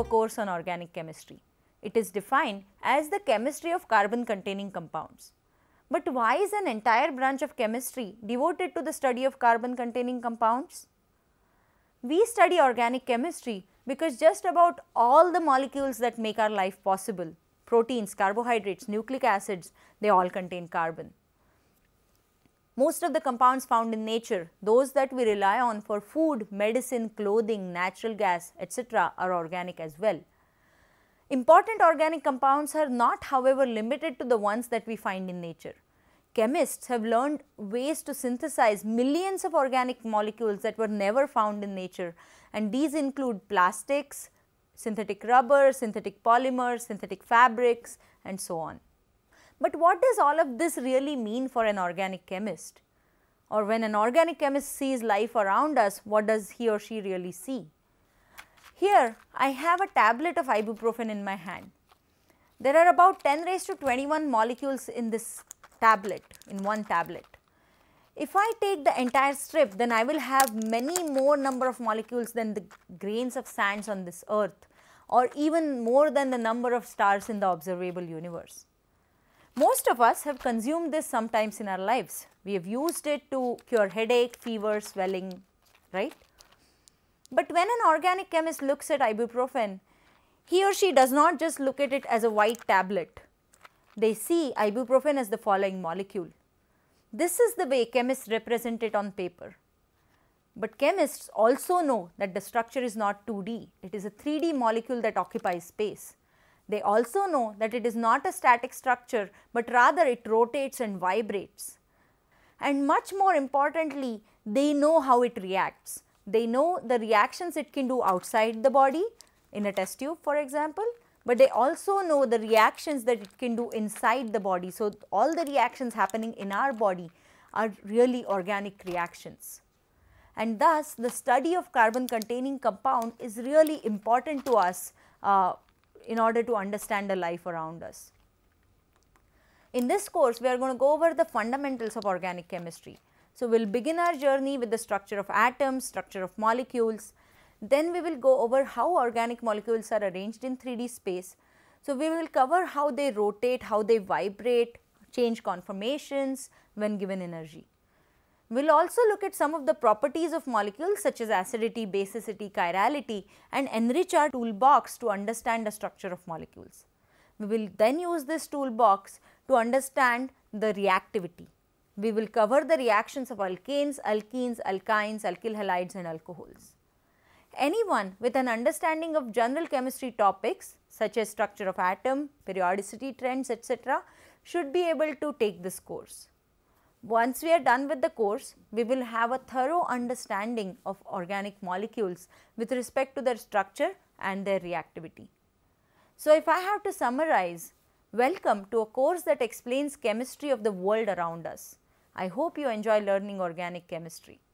course on organic chemistry. It is defined as the chemistry of carbon containing compounds. But why is an entire branch of chemistry devoted to the study of carbon containing compounds? We study organic chemistry because just about all the molecules that make our life possible, proteins, carbohydrates, nucleic acids, they all contain carbon. Most of the compounds found in nature, those that we rely on for food, medicine, clothing, natural gas, etc. are organic as well. Important organic compounds are not, however, limited to the ones that we find in nature. Chemists have learned ways to synthesize millions of organic molecules that were never found in nature, and these include plastics, synthetic rubber, synthetic polymers, synthetic fabrics, and so on. But what does all of this really mean for an organic chemist? Or when an organic chemist sees life around us, what does he or she really see? Here I have a tablet of ibuprofen in my hand. There are about 10 raised to 21 molecules in this tablet, in one tablet. If I take the entire strip, then I will have many more number of molecules than the grains of sands on this earth, or even more than the number of stars in the observable universe. Most of us have consumed this sometimes in our lives. We have used it to cure headache, fever, swelling, right? But when an organic chemist looks at ibuprofen, he or she does not just look at it as a white tablet. They see ibuprofen as the following molecule. This is the way chemists represent it on paper. But chemists also know that the structure is not 2D, it is a 3D molecule that occupies space. They also know that it is not a static structure, but rather it rotates and vibrates. And much more importantly, they know how it reacts. They know the reactions it can do outside the body, in a test tube for example, but they also know the reactions that it can do inside the body. So, all the reactions happening in our body are really organic reactions. And thus, the study of carbon containing compound is really important to us in order to understand the life around us. In this course, we are going to go over the fundamentals of organic chemistry. So, we will begin our journey with the structure of atoms, structure of molecules. Then we will go over how organic molecules are arranged in 3D space. So, we will cover how they rotate, how they vibrate, change conformations when given energy. We will also look at some of the properties of molecules such as acidity, basicity, chirality, and enrich our toolbox to understand the structure of molecules. We will then use this toolbox to understand the reactivity. We will cover the reactions of alkanes, alkenes, alkynes, alkyl halides and alcohols. Anyone with an understanding of general chemistry topics such as structure of atom, periodicity trends, etc. should be able to take this course. Once we are done with the course, we will have a thorough understanding of organic molecules with respect to their structure and their reactivity. So, if I have to summarize, welcome to a course that explains chemistry of the world around us. I hope you enjoy learning organic chemistry.